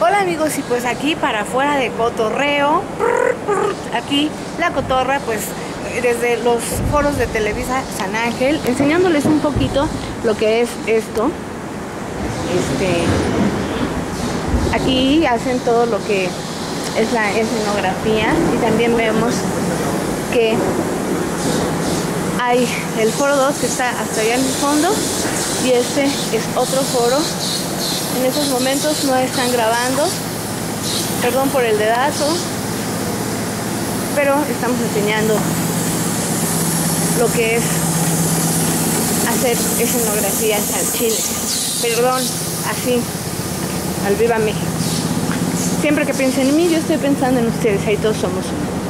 Hola amigos, y pues aquí para afuera de cotorreo, aquí la cotorra, pues desde los foros de Televisa San Ángel, enseñándoles un poquito lo que es esto. Aquí hacen todo lo que es la escenografía y también vemos que hay el foro 2 que está hasta allá en el fondo y este es otro foro. En estos momentos no están grabando, perdón por el dedazo, pero estamos enseñando lo que es hacer escenografías al chile. Perdón, así, al viva México. Siempre que piensen en mí, yo estoy pensando en ustedes, ahí todos somos uno.